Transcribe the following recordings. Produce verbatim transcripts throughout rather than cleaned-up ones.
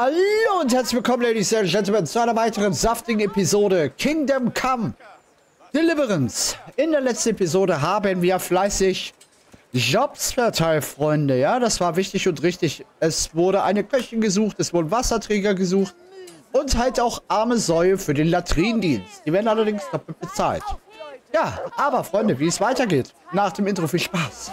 Hallo und herzlich willkommen, Ladies and Gentlemen, zu einer weiteren saftigen Episode Kingdom Come Deliverance. In der letzten Episode haben wir fleißig Jobs verteilt, Freunde. Ja, das war wichtig und richtig. Es wurde eine Köchin gesucht, es wurden Wasserträger gesucht und halt auch arme Säue für den Latrinendienst. Die werden allerdings doppelt bezahlt. Ja, aber Freunde, wie es weitergeht, nach dem Intro viel Spaß.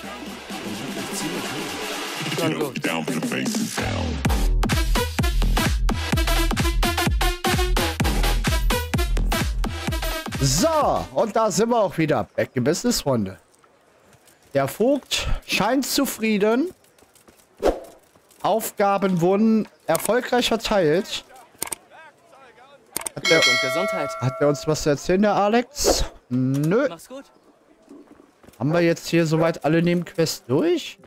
So, und da sind wir auch wieder. Back in Business, Freunde. Der Vogt scheint zufrieden. Aufgaben wurden erfolgreich verteilt. Hat der, und Gesundheit. Hat der uns was zu erzählen, der Alex? Nö. Mach's gut. Haben wir jetzt hier soweit alle Nebenquests durch?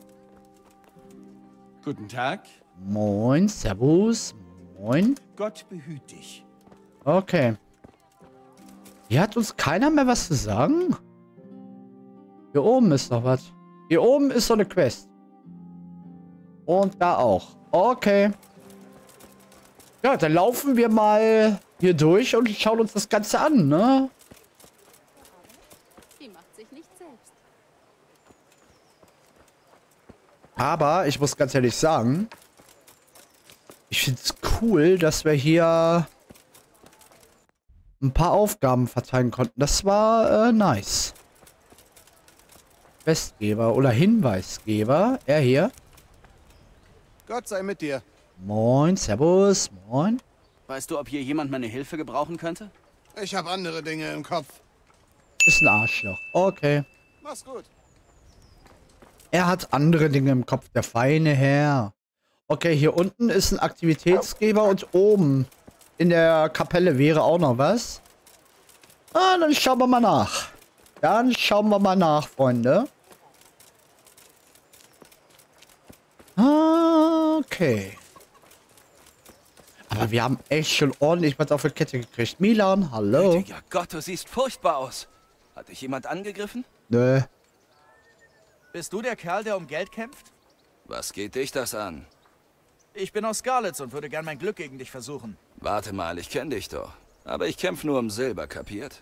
Guten Tag. Moin, Servus. Moin. Gott behüt dich. Okay. Hier hat uns keiner mehr was zu sagen? Hier oben ist noch was. Hier oben ist so eine Quest. Und da auch. Okay. Ja, dann laufen wir mal hier durch und schauen uns das Ganze an, ne? Die macht sich nicht selbst. Aber ich muss ganz ehrlich sagen, ich finde es cool, dass wir hier ein paar Aufgaben verteilen konnten. Das war äh, nice. Questgeber oder Hinweisgeber. Er hier. Gott sei mit dir. Moin, servus, moin. Weißt du, ob hier jemand meine Hilfe gebrauchen könnte? Ich habe andere Dinge im Kopf. Ist ein Arschloch. Okay. Mach's gut. Er hat andere Dinge im Kopf, der feine Herr. Okay, hier unten ist ein Aktivitätsgeber und oben in der Kapelle wäre auch noch was. Ah, dann schauen wir mal nach. Dann schauen wir mal nach, Freunde. Okay. Aber wir haben echt schon ordentlich was auf die Kette gekriegt. Milan, hallo. Ja Gott, du siehst furchtbar aus. Hat dich jemand angegriffen? Nö. Bist du der Kerl, der um Geld kämpft? Was geht dich das an? Ich bin aus Scarlets und würde gern mein Glück gegen dich versuchen. Warte mal, ich kenne dich doch. Aber ich kämpfe nur um Silber, kapiert?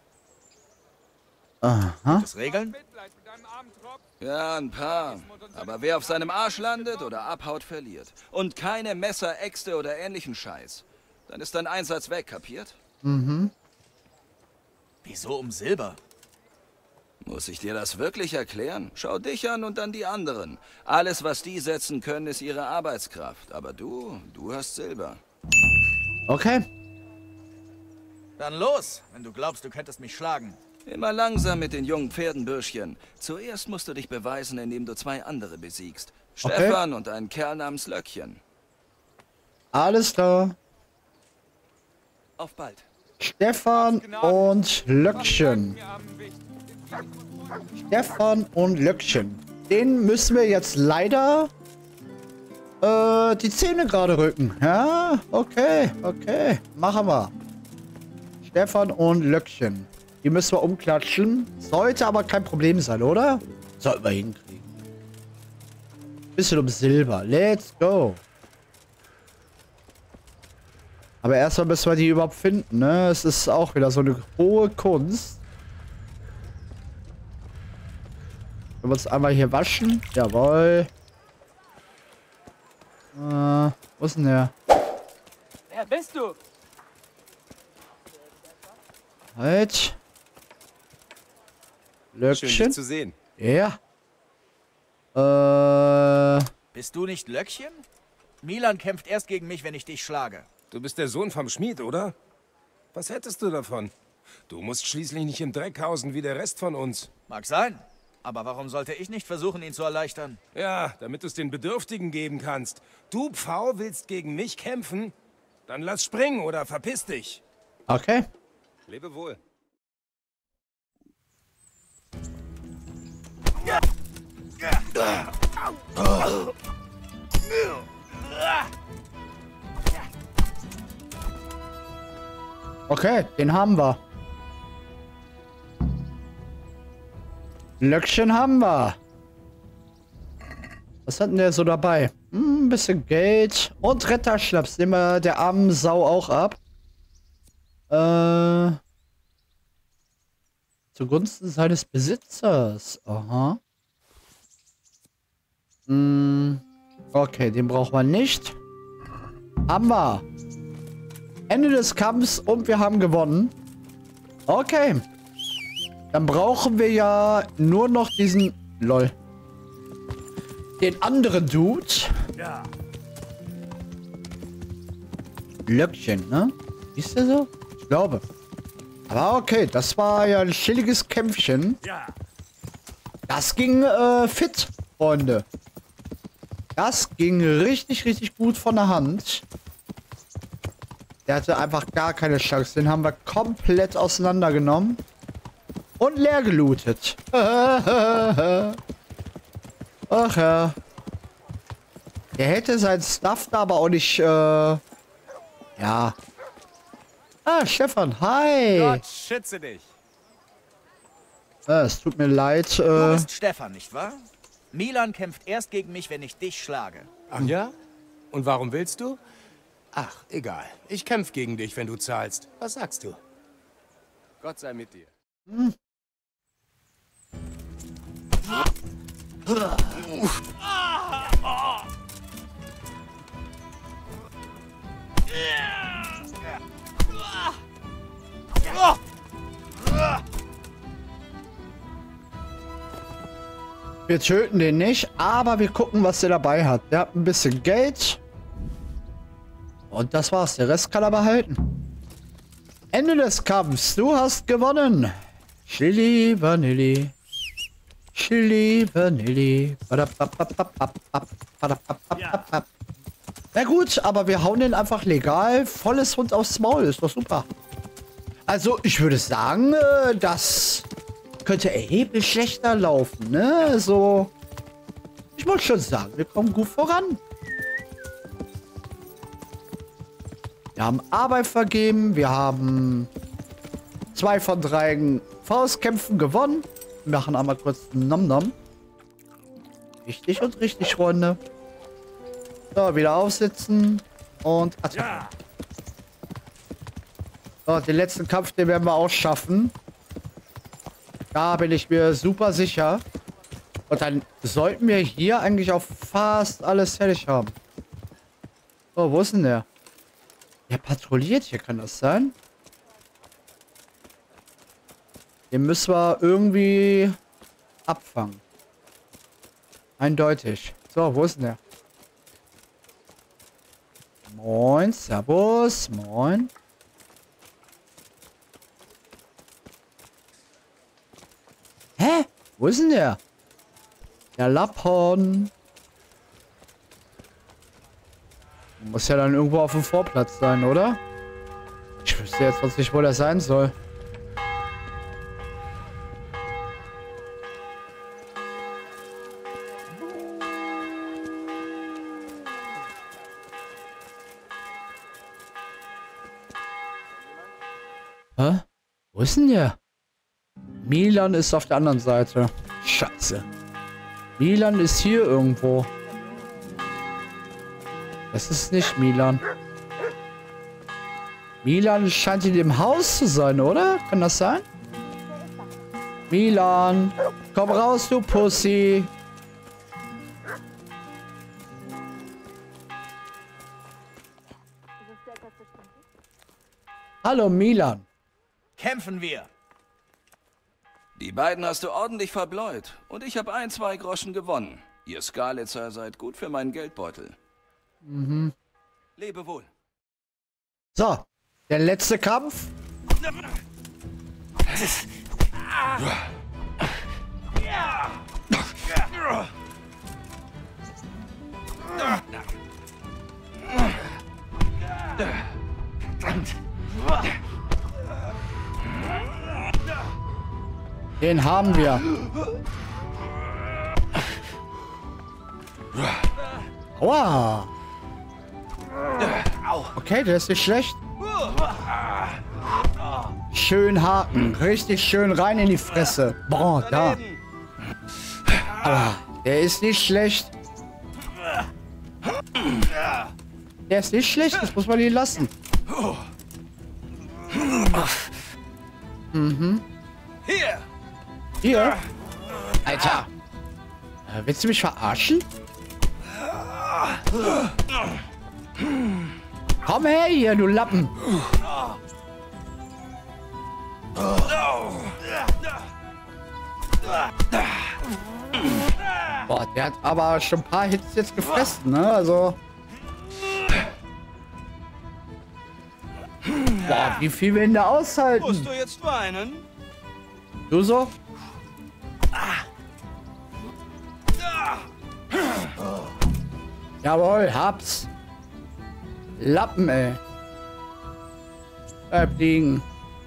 Aha. Das Regeln? Ja, ein paar. Aber wer auf seinem Arsch landet oder abhaut, verliert. Und keine Messer, Äxte oder ähnlichen Scheiß. Dann ist dein Einsatz weg, kapiert? Mhm. Wieso um Silber? Muss ich dir das wirklich erklären? Schau dich an und dann die anderen. Alles, was die setzen können, ist ihre Arbeitskraft. Aber du, du hast Silber. Okay. Dann los, wenn du glaubst, du könntest mich schlagen. Immer langsam mit den jungen Pferdenbürschchen. Zuerst musst du dich beweisen, indem du zwei andere besiegst. Okay. Stefan und einen Kerl namens Löckchen. Alles klar. Auf bald. Stefan und Löckchen. Stefan und Löckchen. Den müssen wir jetzt leider äh, die Zähne gerade rücken. Ja, okay, okay. Machen wir. Stefan und Löckchen. Die müssen wir umklatschen. Sollte aber kein Problem sein, oder? Sollten wir hinkriegen. Bisschen um Silber. Let's go. Aber erstmal müssen wir die überhaupt finden, ne? Es ist auch wieder so eine hohe Kunst. Wenn wir uns einmal hier waschen. Jawohl. Äh, wo ist denn der? Wer bist du? Halt. Löckchen. Schön, dich zu sehen. Ja. Äh. Bist du nicht Löckchen? Milan kämpft erst gegen mich, wenn ich dich schlage. Du bist der Sohn vom Schmied, oder? Was hättest du davon? Du musst schließlich nicht im Dreck hausen wie der Rest von uns. Mag sein. Aber warum sollte ich nicht versuchen, ihn zu erleichtern? Ja, damit du es den Bedürftigen geben kannst. Du, Pfau, willst gegen mich kämpfen? Dann lass springen oder verpiss dich. Okay. Lebe wohl. Okay, den haben wir. Löckchen haben wir. Was hat denn der so dabei? Hm, ein bisschen Geld. Und Retterschnaps. Nehmen wir der armen Sau auch ab. Äh. Zugunsten seines Besitzers. Aha. Hm. Okay, den brauchen wir nicht. Haben wir. Ende des Kampfs und wir haben gewonnen. Okay. Dann brauchen wir ja nur noch diesen... Lol. Den anderen Dude. Ja. Löckchen, ne? Ist der so? Ich glaube. Aber okay, das war ja ein chilliges Kämpfchen. Ja. Das ging äh, fit, Freunde. Das ging richtig, richtig gut von der Hand. Der hatte einfach gar keine Chance. Den haben wir komplett auseinandergenommen. Und leer gelootet. Ach ja. Der hätte sein Stuff da aber auch nicht, äh... Ja. Ah, Stefan, hi. Gott schütze dich. Ah, es tut mir leid, Du äh... bist Stefan, nicht wahr? Milan kämpft erst gegen mich, wenn ich dich schlage. Ach ja? Und warum willst du? Ach, egal. Ich kämpfe gegen dich, wenn du zahlst. Was sagst du? Gott sei mit dir. Hm. Wir töten den nicht, aber wir gucken, was der dabei hat. Der hat ein bisschen Geld. Und das war's. Der Rest kann er behalten. Ende des Kampfs. Du hast gewonnen. Chili Vanilli. Chili Vanilli. Na gut, aber wir hauen den einfach legal. Volles Hund aufs Maul. Ist doch super. Also, ich würde sagen, das könnte erheblich schlechter laufen, ne? So. Ich wollte schon sagen, wir kommen gut voran. Wir haben Arbeit vergeben. Wir haben zwei von drei Faustkämpfen gewonnen. Wir machen einmal kurz einen Nom-Nom. Richtig und richtig, Freunde. So, wieder aufsitzen. Und Attacke. So, den letzten Kampf, den werden wir auch schaffen. Da bin ich mir super sicher. Und dann sollten wir hier eigentlich auch fast alles fertig haben. So, wo ist denn der? Der patrouilliert hier, kann das sein? Den müssen wir irgendwie abfangen. Eindeutig. So, wo ist denn der? Moin, servus, moin. Hä? Wo ist denn der? Der Lapphorn. Muss ja dann irgendwo auf dem Vorplatz sein, oder? Ich wüsste jetzt sonst nicht, wo der sein soll. Hä? Wo ist denn der? Milan ist auf der anderen Seite. Scheiße. Milan ist hier irgendwo. Das ist nicht Milan. Milan scheint in dem Haus zu sein, oder? Kann das sein? Milan, komm raus, du Pussy. Hallo, Milan. Kämpfen wir. Die beiden hast du ordentlich verbläut. Und ich habe ein, zwei Groschen gewonnen. Ihr Skalitzer seid gut für meinen Geldbeutel. Mhm. Lebe wohl. So, der letzte Kampf. Den haben wir. Aua. Okay, der ist nicht schlecht. Schön haken. Richtig schön rein in die Fresse. Boah, da. Aber der ist nicht schlecht. Der ist nicht schlecht, das muss man ihn lassen. Mhm. Hier! Hier? Alter! Äh, willst du mich verarschen? Komm her hier, du Lappen! Boah, der hat aber schon ein paar Hits jetzt gefressen, ne? Also... Boah, wie viel wir ihn da aushalten? Musst du jetzt weinen? Du so? Jawohl, hab's. Lappen, ey. Bleib liegen.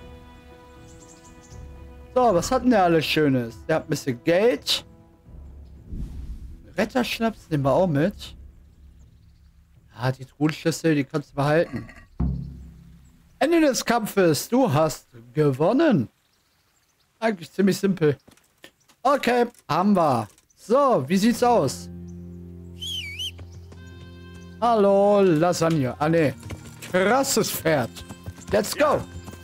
So, was hat denn der alles Schönes? Der hat ein bisschen Geld. Retterschnaps nehmen wir auch mit. Ah, die Truhenschlüssel, die kannst du behalten. Ende des Kampfes. Du hast gewonnen. Eigentlich ziemlich simpel. Okay, haben wir. So, wie sieht's aus? Hallo, Lasagne. Ah, ne. Krasses Pferd. Let's go.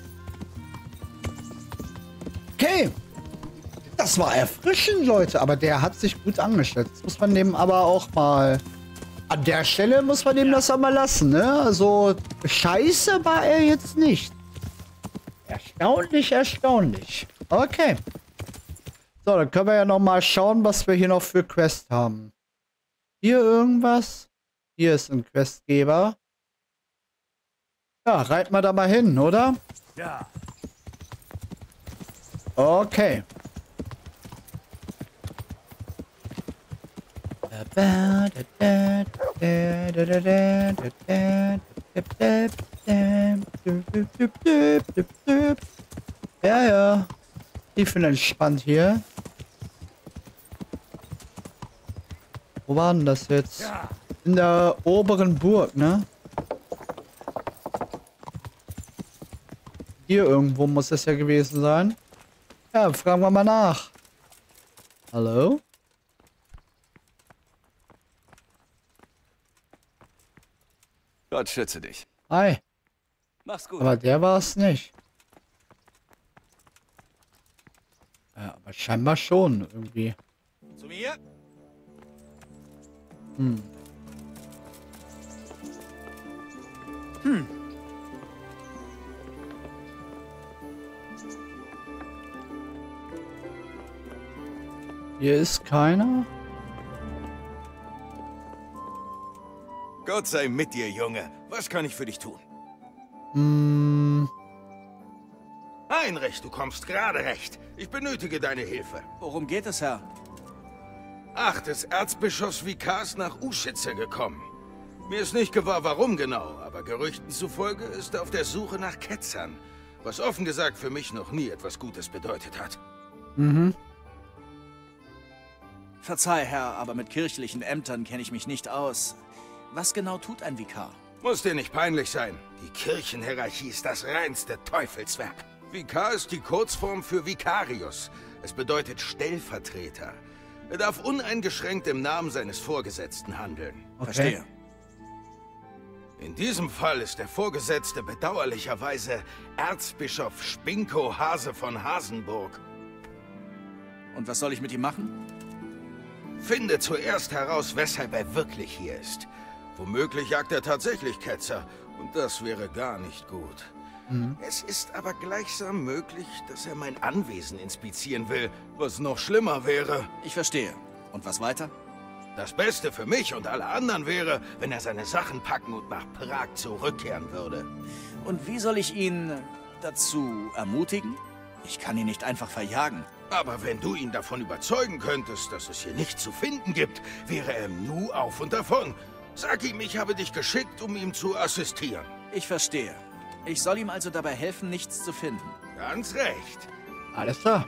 Okay. Das war erfrischend, Leute. Aber der hat sich gut angestellt. Das muss man dem aber auch mal... An der Stelle muss man dem das auch mal lassen, ne? Also, scheiße war er jetzt nicht. Erstaunlich, erstaunlich. Okay. So, dann können wir ja noch mal schauen, was wir hier noch für Quest haben. Hier irgendwas? Hier ist ein Questgeber. Ja, reiten wir da mal hin, oder? Ja. Okay. Ja, ja. Tiefenentspannt hier. Wo war denn das jetzt? In der oberen Burg, ne? Hier irgendwo muss es ja gewesen sein. Ja, fragen wir mal nach. Hallo? Gott schütze dich. Hi. Mach's gut. Aber der war es nicht. Ja, aber scheinbar schon irgendwie. Zu mir? Hm. Hm. Hier ist keiner. Gott sei mit dir, Junge. Was kann ich für dich tun? Hm. Heinrich, du kommst gerade recht. Ich benötige deine Hilfe. Worum geht es, Herr? Ach, des Erzbischofs Vikars nach Uschitze gekommen. Mir ist nicht gewahr, warum genau, aber Gerüchten zufolge ist er auf der Suche nach Ketzern, was offen gesagt für mich noch nie etwas Gutes bedeutet hat. Mhm. Verzeih, Herr, aber mit kirchlichen Ämtern kenne ich mich nicht aus. Was genau tut ein Vikar? Muss dir nicht peinlich sein. Die Kirchenhierarchie ist das reinste Teufelswerk. Vikar ist die Kurzform für Vicarius. Es bedeutet Stellvertreter. Er darf uneingeschränkt im Namen seines Vorgesetzten handeln. Okay. Verstehe. In diesem Fall ist der Vorgesetzte bedauerlicherweise Erzbischof Spinko Hase von Hasenburg. Und was soll ich mit ihm machen? Finde zuerst heraus, weshalb er wirklich hier ist. Womöglich jagt er tatsächlich Ketzer. Und das wäre gar nicht gut. Mhm. Es ist aber gleichsam möglich, dass er mein Anwesen inspizieren will, was noch schlimmer wäre. Ich verstehe. Und was weiter? Das Beste für mich und alle anderen wäre, wenn er seine Sachen packen und nach Prag zurückkehren würde. Und wie soll ich ihn dazu ermutigen? Ich kann ihn nicht einfach verjagen. Aber wenn du ihn davon überzeugen könntest, dass es hier nichts zu finden gibt, wäre er im Nu auf und davon. Sag ihm, ich habe dich geschickt, um ihm zu assistieren. Ich verstehe. Ich soll ihm also dabei helfen, nichts zu finden. Ganz recht. Alles klar.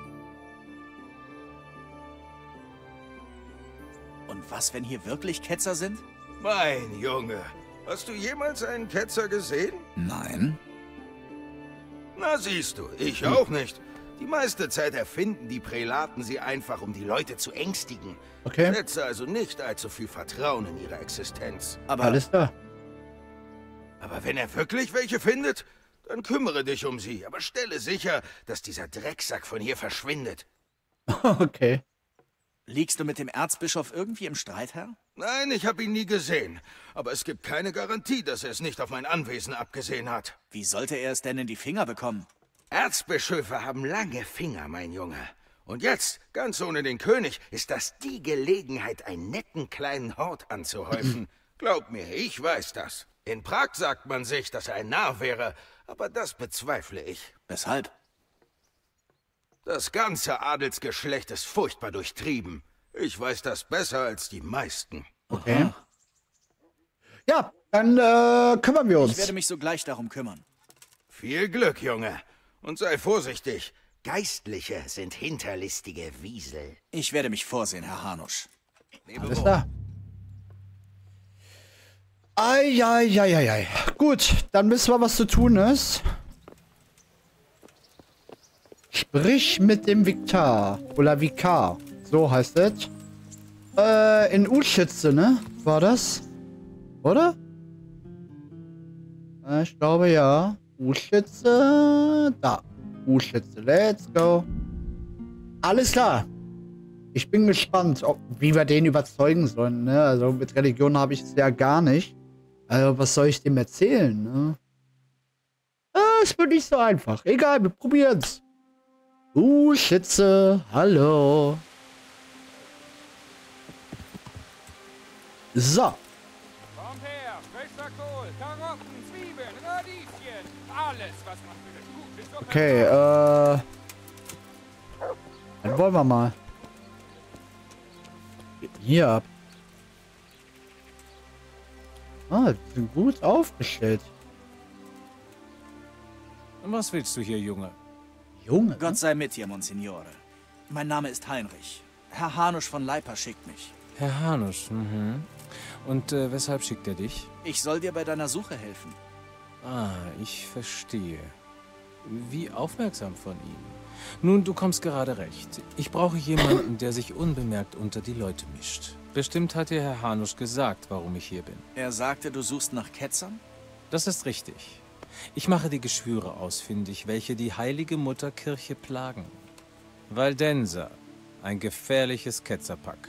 Und was, wenn hier wirklich Ketzer sind? Mein Junge, hast du jemals einen Ketzer gesehen? Nein. Na siehst du, ich auch nicht. Die meiste Zeit erfinden die Prälaten sie einfach, um die Leute zu ängstigen. Okay. Setze also nicht allzu viel Vertrauen in ihre Existenz. Aber Alles klar. Aber wenn er wirklich welche findet, dann kümmere dich um sie. Aber stelle sicher, dass dieser Drecksack von hier verschwindet. Okay. Liegst du mit dem Erzbischof irgendwie im Streit, Herr? Nein, ich habe ihn nie gesehen. Aber es gibt keine Garantie, dass er es nicht auf mein Anwesen abgesehen hat. Wie sollte er es denn in die Finger bekommen? Erzbischöfe haben lange Finger, mein Junge. Und jetzt, ganz ohne den König, ist das die Gelegenheit, einen netten kleinen Hort anzuhäufen. Glaub mir, ich weiß das. In Prag sagt man sich, dass er ein Narr wäre, aber das bezweifle ich. Weshalb? Das ganze Adelsgeschlecht ist furchtbar durchtrieben. Ich weiß das besser als die meisten. Okay. Ja, dann äh, kümmern wir uns. Ich werde mich sogleich darum kümmern. Viel Glück, Junge. Und sei vorsichtig. Geistliche sind hinterlistige Wiesel. Ich werde mich vorsehen, Herr Hanusch. Alles klar. Eieieiei. Gut, dann wissen wir, was zu tun ist. Sprich mit dem Vikar. Oder Vikar. So heißt es. Äh, in Uschitze, ne? War das? Oder? Äh, ich glaube, ja. Uschitze. Da. Uschitze. Let's go. Alles klar. Ich bin gespannt, ob, wie wir den überzeugen sollen, ne? Also mit Religion habe ich es ja gar nicht. Also, was soll ich dem erzählen, ne? Ah, es wird nicht so einfach. Egal, wir probieren's. Uh, Schütze, hallo. So. Kommt her, frischer Kohl, Karotten, Zwiebeln, Radieschen, alles, was man für das gute Suppe Okay, äh. Dann wollen wir mal. Hier ab. Ah, die sind gut aufgestellt. Was willst du hier, Junge? Junge. Gott sei mit dir, Monsignore. Mein Name ist Heinrich. Herr Hanusch von Leipa schickt mich. Herr Hanusch, mhm. Und äh, weshalb schickt er dich? Ich soll dir bei deiner Suche helfen. Ah, ich verstehe. Wie aufmerksam von ihm. Nun, du kommst gerade recht. Ich brauche jemanden, der sich unbemerkt unter die Leute mischt. Bestimmt hat dir Herr Hanusch gesagt, warum ich hier bin. Er sagte, du suchst nach Ketzern? Das ist richtig. Ich mache die Geschwüre ausfindig, welche die heilige Mutterkirche plagen. Waldenser, ein gefährliches Ketzerpack.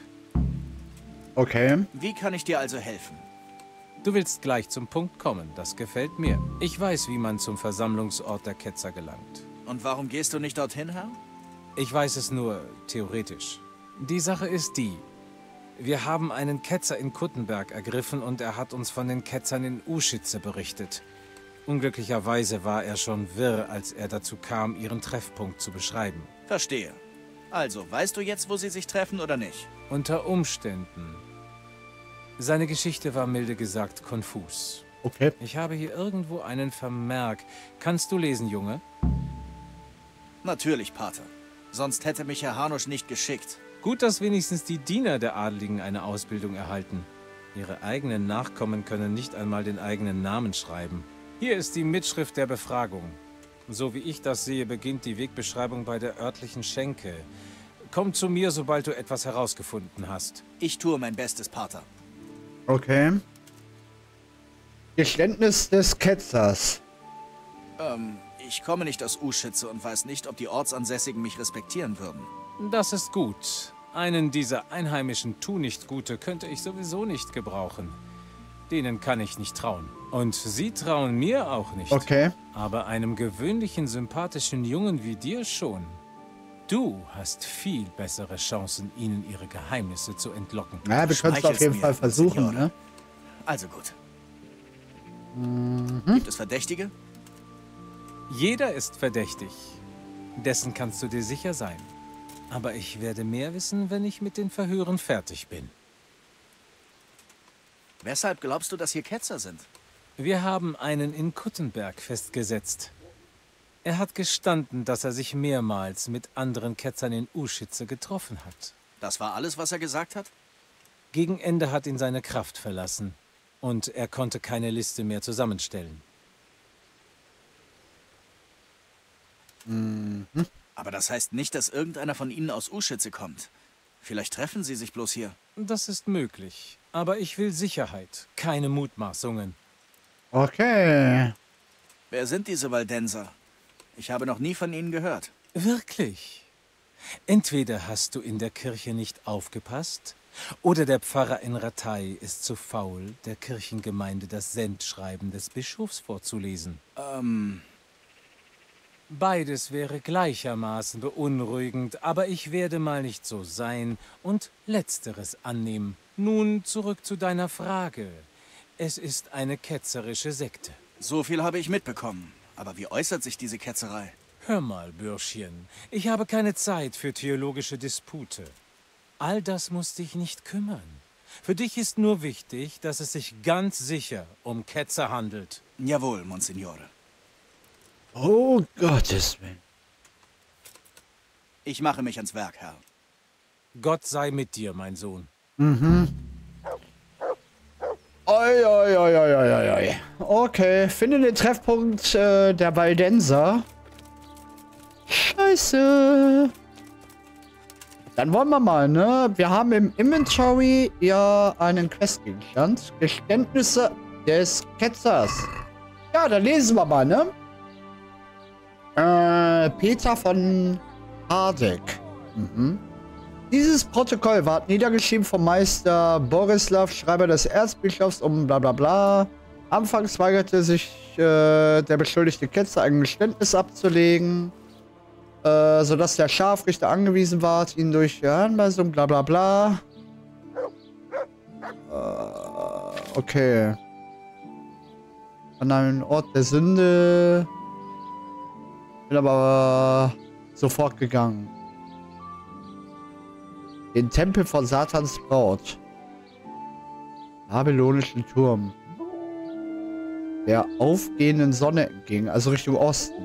Okay. Wie kann ich dir also helfen? Du willst gleich zum Punkt kommen, das gefällt mir. Ich weiß, wie man zum Versammlungsort der Ketzer gelangt. Und warum gehst du nicht dorthin, Herr? Ich weiß es nur theoretisch. Die Sache ist die: Wir haben einen Ketzer in Kuttenberg ergriffen und er hat uns von den Ketzern in Uschitze berichtet. Unglücklicherweise war er schon wirr, als er dazu kam, ihren Treffpunkt zu beschreiben. Verstehe. Also, weißt du jetzt, wo sie sich treffen oder nicht? Unter Umständen. Seine Geschichte war milde gesagt konfus. Okay. Ich habe hier irgendwo einen Vermerk. Kannst du lesen, Junge? Natürlich, Pater. Sonst hätte mich Herr Hanusch nicht geschickt. Gut, dass wenigstens die Diener der Adeligen eine Ausbildung erhalten. Ihre eigenen Nachkommen können nicht einmal den eigenen Namen schreiben. Hier ist die Mitschrift der Befragung. So wie ich das sehe, beginnt die Wegbeschreibung bei der örtlichen Schenke. Komm zu mir, sobald du etwas herausgefunden hast. Ich tue mein Bestes, Pater. Okay. Geständnis des Ketzers. Ähm, ich komme nicht aus Uschitze und weiß nicht, ob die Ortsansässigen mich respektieren würden. Das ist gut. Einen dieser einheimischen Tu-nicht-Gute könnte ich sowieso nicht gebrauchen. Denen kann ich nicht trauen. Und sie trauen mir auch nicht. Okay. Aber einem gewöhnlichen, sympathischen Jungen wie dir schon. Du hast viel bessere Chancen, ihnen ihre Geheimnisse zu entlocken. Ja, wir können es auf jeden mir, Fall versuchen, Signore. ne? Also gut. Mhm. Gibt es Verdächtige? Jeder ist verdächtig. Dessen kannst du dir sicher sein. Aber ich werde mehr wissen, wenn ich mit den Verhören fertig bin. Weshalb glaubst du, dass hier Ketzer sind? Wir haben einen in Kuttenberg festgesetzt. Er hat gestanden, dass er sich mehrmals mit anderen Ketzern in Uschitze getroffen hat. Das war alles, was er gesagt hat? Gegen Ende hat ihn seine Kraft verlassen. Und er konnte keine Liste mehr zusammenstellen. Mhm. Aber das heißt nicht, dass irgendeiner von ihnen aus Uschitze kommt. Vielleicht treffen sie sich bloß hier. Das ist möglich. Aber ich will Sicherheit, keine Mutmaßungen. Okay. Wer sind diese Waldenser? Ich habe noch nie von ihnen gehört. Wirklich? Entweder hast du in der Kirche nicht aufgepasst, oder der Pfarrer in Ratay ist zu faul, der Kirchengemeinde das Sendschreiben des Bischofs vorzulesen. Ähm... Beides wäre gleichermaßen beunruhigend, aber ich werde mal nicht so sein und Letzteres annehmen. Nun zurück zu deiner Frage. Es ist eine ketzerische Sekte. So viel habe ich mitbekommen. Aber wie äußert sich diese Ketzerei? Hör mal, Bürschchen, ich habe keine Zeit für theologische Dispute. All das muss dich nicht kümmern. Für dich ist nur wichtig, dass es sich ganz sicher um Ketzer handelt. Jawohl, Monsignore. Oh, Gottes Willen. Ich mache mich ans Werk, Herr. Gott sei mit dir, mein Sohn. Mhm. Oi, oi, oi, oi, oi, oi. Okay, finde den Treffpunkt äh, der Waldenser. Scheiße. Dann wollen wir mal, ne? Wir haben im Inventory ja einen Questgegenstand. Geständnisse des Ketzers. Ja, dann lesen wir mal, ne? Äh, Peter von Hardek. Mhm. Dieses Protokoll ward niedergeschrieben vom Meister Borislav, Schreiber des Erzbischofs, um bla bla bla. Anfangs weigerte sich äh, der beschuldigte Ketzer ein Geständnis abzulegen, äh, sodass der Scharfrichter angewiesen ward, ihn durch Anweisung bla bla bla. Äh, okay. An einen Ort der Sünde. Bin aber sofort gegangen. Den Tempel von Satans Braut. Babylonischen Turm. Der aufgehenden Sonne entging, also Richtung Osten.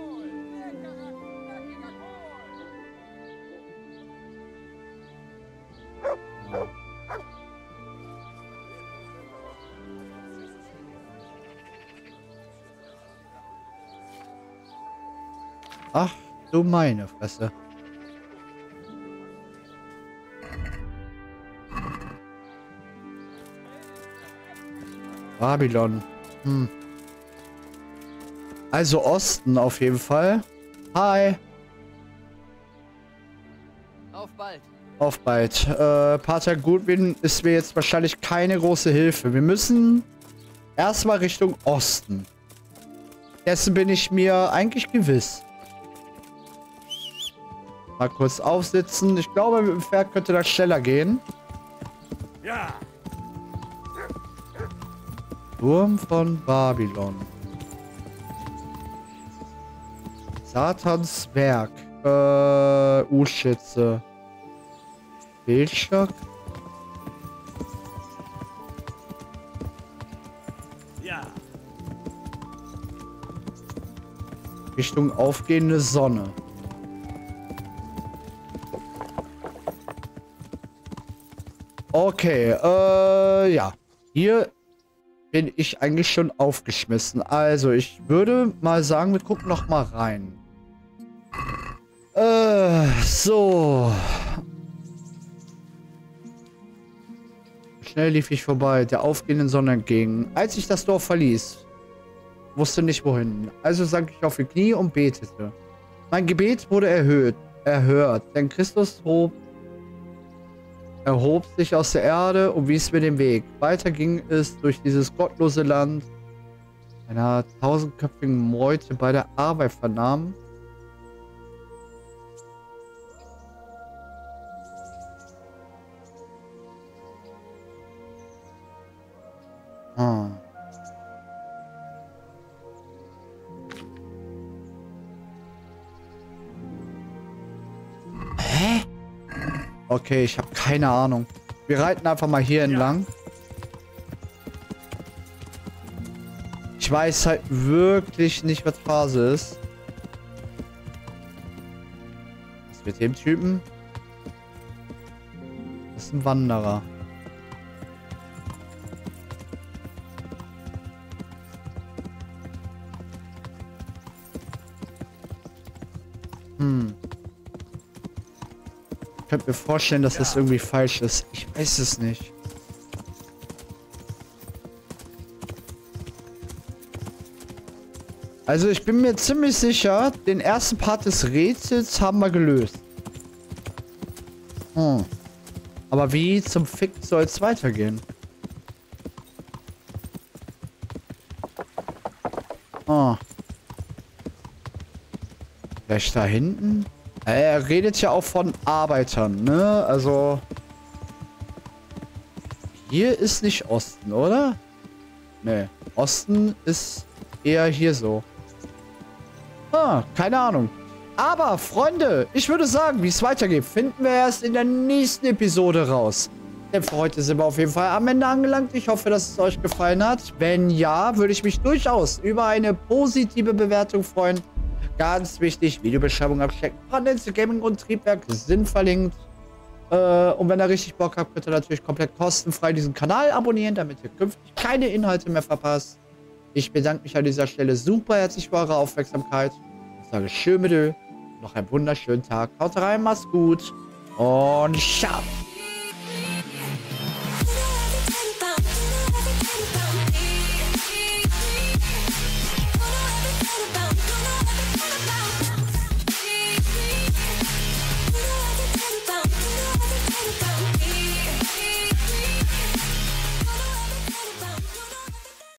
Ach, du meine Fresse. Babylon. Hm. Also Osten auf jeden Fall. Hi. Auf bald. Auf bald. Äh, Pater Goodwin ist mir jetzt wahrscheinlich keine große Hilfe. Wir müssen erstmal Richtung Osten. Dessen bin ich mir eigentlich gewiss. Mal kurz aufsitzen. Ich glaube, mit dem Pferd könnte das schneller gehen. Ja. Turm von Babylon. Satans Werk. Äh, U-Schütze. Bildstock. Ja. Richtung aufgehende Sonne. Okay, äh, ja. Hier bin ich eigentlich schon aufgeschmissen. Also, ich würde mal sagen, wir gucken noch mal rein. Äh, so. Schnell lief ich vorbei, der aufgehenden Sonne entgegen. Als ich das Dorf verließ, wusste nicht wohin. Also sank ich auf die Knie und betete. Mein Gebet wurde erhöht, erhört, denn Christus hob erhob sich aus der Erde und wies mir den Weg. Weiter ging es durch dieses gottlose Land, einer tausendköpfigen Meute bei der Arbeit vernahm. Ah. Hä? Okay, ich habe keine Ahnung. Wir reiten einfach mal hier entlang. Ich weiß halt wirklich nicht, was Phase ist. Was mit dem Typen? Das ist ein Wanderer. Hm. Ich könnte mir vorstellen, dass das irgendwie falsch ist. Ich weiß es nicht. Also ich bin mir ziemlich sicher, den ersten Part des Rätsels haben wir gelöst. Hm. Aber wie zum Fick soll es weitergehen? Oh. Vielleicht da hinten? Er redet ja auch von Arbeitern, ne? Also... Hier ist nicht Osten, oder? Ne, Osten ist eher hier so. Ah, keine Ahnung. Aber, Freunde, ich würde sagen, wie es weitergeht, finden wir erst in der nächsten Episode raus. Denn für heute sind wir auf jeden Fall am Ende angelangt. Ich hoffe, dass es euch gefallen hat. Wenn ja, würde ich mich durchaus über eine positive Bewertung freuen. Ganz wichtig, Videobeschreibung abchecken. Brandnetze, Gaming und Triebwerk sind verlinkt. Äh, und wenn ihr richtig Bock habt, könnt ihr natürlich komplett kostenfrei diesen Kanal abonnieren, damit ihr künftig keine Inhalte mehr verpasst. Ich bedanke mich an dieser Stelle super herzlich für eure Aufmerksamkeit. Ich sage schön mit Ö. Noch einen wunderschönen Tag. Haut rein, macht's gut. Und ciao.